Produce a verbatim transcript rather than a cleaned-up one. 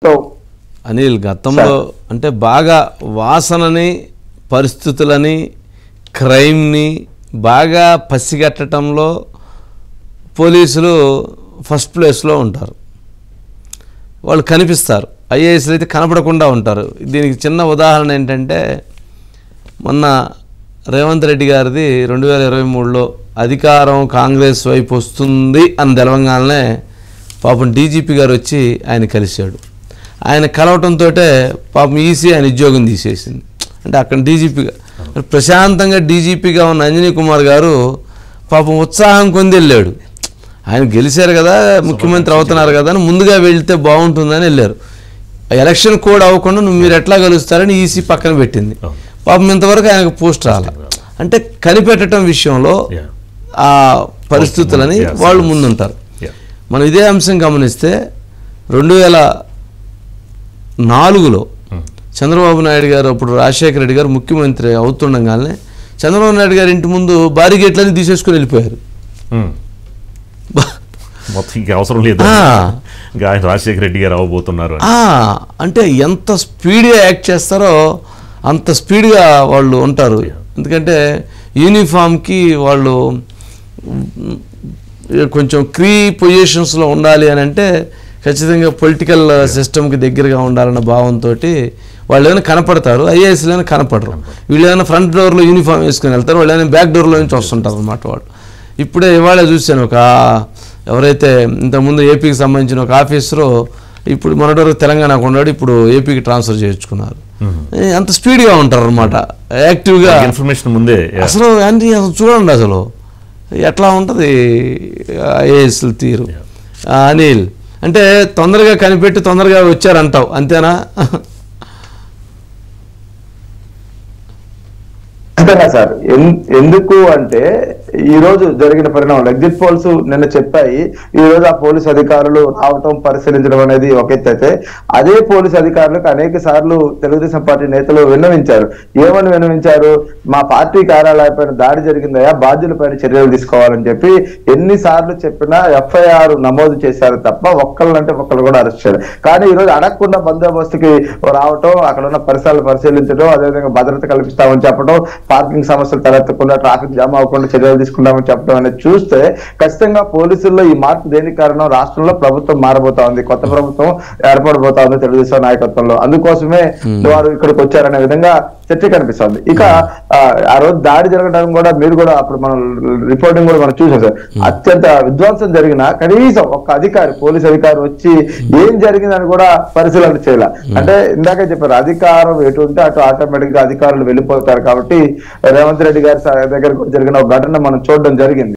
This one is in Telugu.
ప్రభుత్వం అనిల్ గతంలో అంటే బాగా వాసనని పరిస్థితులని క్రైమ్ని బాగా పసిగట్టడంలో పోలీసులు ఫస్ట్ ప్లేస్లో ఉంటారు. వాళ్ళు కనిపిస్తారు. ఐఏఎస్లు అయితే కనపడకుండా ఉంటారు. దీనికి చిన్న ఉదాహరణ ఏంటంటే మొన్న రేవంత్ రెడ్డి గారిది రెండు వేల ఇరవై మూడులో అధికారం కాంగ్రెస్ వైపు వస్తుంది అని తెలవంగానే పాపం డీజీపీ గారు వచ్చి ఆయన కలిశాడు. ఆయన కలవటంతో పాపం ఈసీ ఆయన ఉద్యోగం తీసేసింది. అంటే అక్కడ డీజీపీగా ప్రశాంతంగా డీజీపీగా ఉన్న అంజనీ కుమార్ గారు పాపం ఉత్సాహం కొంది వెళ్ళాడు. ఆయన గెలిచారు కదా, ముఖ్యమంత్రి అవుతున్నారు కదా అని ముందుగా వెళ్తే బాగుంటుందని వెళ్ళారు. ఎలక్షన్ కోడ్ అవ్వకుండా నువ్వు మీరు ఎట్లా గెలుస్తారని ఈసీ పక్కన పెట్టింది. పాపం ఇంతవరకు ఆయనకు పోస్ట్ రాల. అంటే కనిపెట్టడం విషయంలో ఆ పరిస్థితులని వాళ్ళు ముందుంటారు. మనం ఇదే అంశం గమనిస్తే రెండు వేల నాలుగులో చంద్రబాబు నాయుడు గారు అప్పుడు రాజశేఖర రెడ్డి గారు ముఖ్యమంత్రి అవుతుండగానే చంద్రబాబు నాయుడు గారి ఇంటి ముందు భారీ గేట్లని తీసేసుకుని వెళ్ళిపోయారు. అవసరం లేదు, రాజశేఖర రెడ్డి గారు అవ్వబోతున్నారు అంటే ఎంత స్పీడ్గా యాక్ట్ చేస్తారో అంత స్పీడ్గా వాళ్ళు ఉంటారు. ఎందుకంటే యూనిఫామ్కి వాళ్ళు కొంచెం క్రీ పొజిషన్స్లో ఉండాలి అని అంటే ఖచ్చితంగా పొలిటికల్ సిస్టమ్కి దగ్గరగా ఉండాలన్న భావంతో వాళ్ళు ఏమైనా కనపడతారు. ఐఏఎస్లు ఏమైనా కనపడరు. వీళ్ళు ఏమైనా ఫ్రంట్ డోర్లో యూనిఫామ్ వేసుకుని వెళ్తారు, వాళ్ళు ఏమైనా బ్యాక్ డోర్లో నుంచి వస్తుంటారు అన్నమాట. వాళ్ళు ఇప్పుడే ఇవాళ చూశాను, ఒక ఎవరైతే ఇంతకుముందు ఏపీకి సంబంధించిన ఒక ఆఫీసరు ఇప్పుడు మొన్నటి వరకు తెలంగాణకు ఉన్నాడు, ఇప్పుడు ఏపీకి ట్రాన్స్ఫర్ చేయించుకున్నారు. అంత స్పీడ్గా ఉంటారు అనమాట, యాక్టివ్గా ఇన్ఫర్మేషన్ ముందే. అసలు అంటే అసలు చూడండి అసలు ఎట్లా ఉంటుంది ఐఏఎస్ల తీరు. అనిల్ అంటే తొందరగా కనిపెట్టి తొందరగా వచ్చారంటావు, అంతేనా? అంతేనా సార్? ఎందుకు అంటే ఈ రోజు జరిగిన పరిణామాలు ఎగ్జిట్ పోల్స్ నిన్న చెప్పాయి. ఈ రోజు ఆ పోలీసు అధికారులు రావటం పరిశీలించడం అనేది ఒక ఎత్తు అయితే, అదే పోలీసు అధికారులకు అనేక సార్లు తెలుగుదేశం పార్టీ నేతలు విన్నవించారు. ఏమని విన్నవించారు? మా పార్టీ కార్యాలయపైన దాడి జరిగిందయా, బాధ్యులపైన చర్యలు తీసుకోవాలని చెప్పి ఎన్నిసార్లు చెప్పినా ఎఫ్ఐఆర్ నమోదు చేశారు తప్ప ఒక్కళ్ళంటే ఒక్కళ్ళు కూడా అరెస్ట్ చేయాలి. కానీ ఈ రోజు అడగకుండా బందోబస్తుకి రావటం, అక్కడ ఉన్న పరిసరాలు పరిశీలించడం, అదేవిధంగా భద్రత కల్పిస్తామని చెప్పడం, పార్కింగ్ సమస్యలు తలెత్తకుండా ట్రాఫిక్ జామ్ అవ్వకుండా చర్యలు తీసుకుంటామని చెప్పడం అనేది చూస్తే ఖచ్చితంగా పోలీసుల్లో ఈ మార్పు దేనికి కారణం? రాష్ట్రంలో ప్రభుత్వం మారబోతా ఉంది, కొత్త ప్రభుత్వం ఏర్పడబోతా ఉంది తెలుగుదేశం నాయకత్వంలో. అందుకోసమే వారు ఇక్కడికి వచ్చారనే విధంగా చర్చ కనిపిస్తుంది. ఇక ఆ రోజు దాడి జరగడం కూడా మీరు కూడా అప్పుడు మనం రిపోర్టింగ్ కూడా మనం చూసాం సార్. అత్యంత విధ్వంసం జరిగిన కనీసం ఒక అధికారి, పోలీస్ అధికారి వచ్చి ఏం జరిగిందని కూడా పరిశీలన చేయాల. అంటే ఇందాకే చెప్పారు, అధికారం ఎటు ఉంటే అటు ఆటోమేటిక్ గా అధికారులు వెళ్ళిపోతారు. కాబట్టి రేవంత్ రెడ్డి గారి దగ్గర జరిగిన ఒక ఘటన మనం చూడడం జరిగింది.